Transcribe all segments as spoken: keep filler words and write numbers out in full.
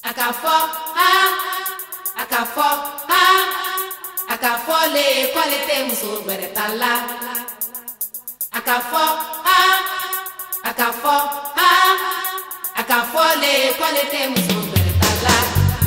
Akafo ha, akafo ha, akafo le kwalite muso gbere tala. Akafo ha, akafo ha, akafo le kwalite muso gbere tala.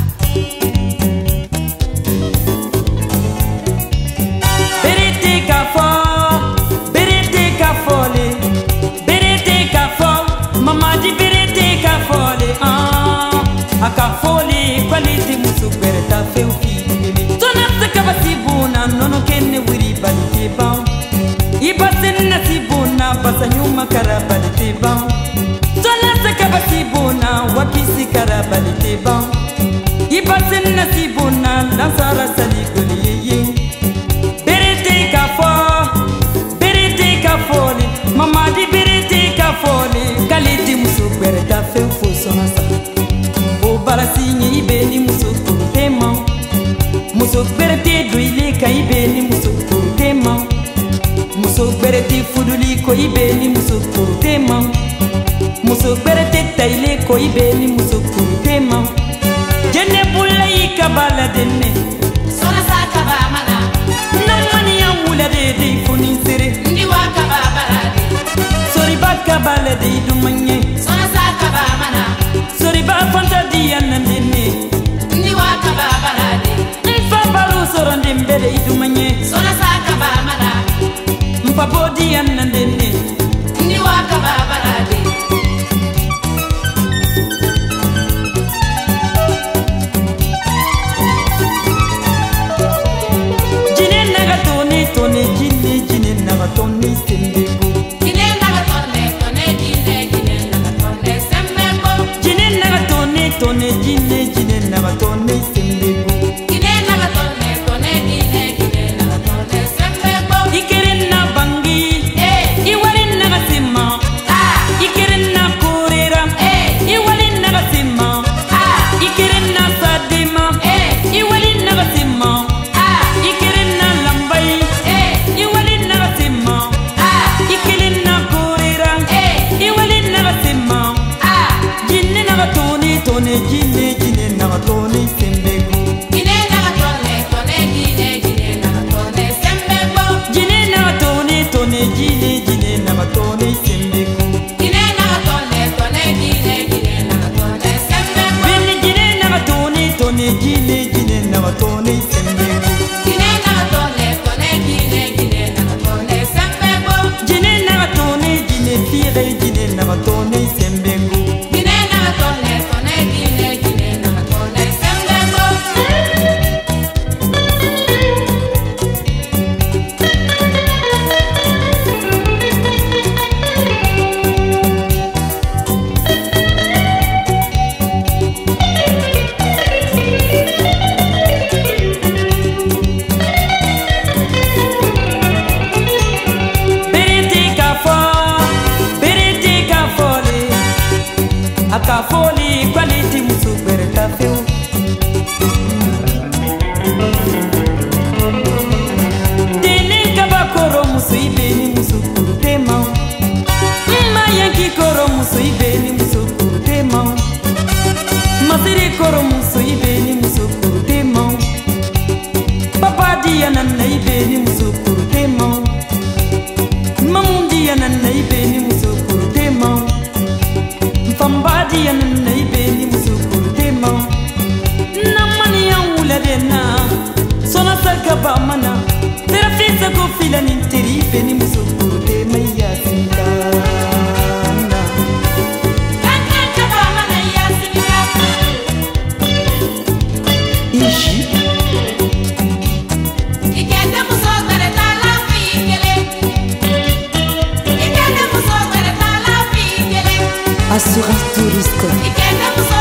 Berete kafo, berete kafo le, berete kafo, mama di berete kafo le ah. Akafoli quality musu berta feufi tonat kabasibuna nono kenne wiri balite bam ibasen nasibuna basanyuma karabalite bam tonat kabasibuna wakisi karabalite bam ibasen nasibuna lansara saligoliye berete kafo berete kafoli mama di berete kafoli quality musu berta feufu sonasa Barasinye ibeni muso kurutema Muso berete duile ka ibeni muso kurutema Muso berete fuduli ko ibeni muso kurutema Muso berete taile ko ibeni muso kurutema Jene bulla ikabala denne Sona saka ba mana Namani ya mula de de funisere Ndi waka ba barade Sori baka bala de idumanye Sona saka ba mana Sori ba fanta diya nandene Ndi waka ba barade Mfa balu soro ndembele idumanye Sona saka ba mana Mfa bodi ya nandene Ndi waka ba barade Jine naga tone tone jine jine naga tone sembebo Jine naga tone tone jine jine naga tone sembebo Jine naga tone tone jine jine naga tone sembebo Jine naga tone tone jine jine naga tone sembebo Ikere na bangi Eh Iwali naga sima Ah Ikere na kurera Eh Iwali naga sima Ah Ikere na sadima Eh Iwali naga sima Ah Ikere na lambai Eh Iwali naga sima Ah Ikere na kurera Eh Iwali naga sima Ah Jine naga tone tone jine jine naga tone sembego Jine naga tone tone jine jine naga tone sembebo Jine naga tone tone jine jine naga tone sembego Jine naga tone tone jine jine naga tone sembebo Bini jine naga tone tone jine jine naga tone sembego Jine naga tone tone jine jine naga tone sembebo Jine naga tone jine tire jine naga tone sembego Jine naga tone tone jine jine naga tone sembebo Berete kafo berete kafole akafoli quality musu berta feu Dene kabakoro musu ibeni musu kurutema Mma yanki koro musu ibeni musu kurutema Masiri koro musu ibeni musu kurutema Papa diya nanna ibeni musu kurutema Mamundi ya nanna ibeni musu kurutema Mfambadi ya nanna ibeni musu kurutema Namani ya ula dena Sona saka ba mana Tera fisa ko fila ninteri ibeni musu kurutema ya sinkana Kankan kaba mana ya sibika Ishi Ikende muso gbere tala fi kele Ikende muso gbere tala fi kele Assurance touriste Ikende muso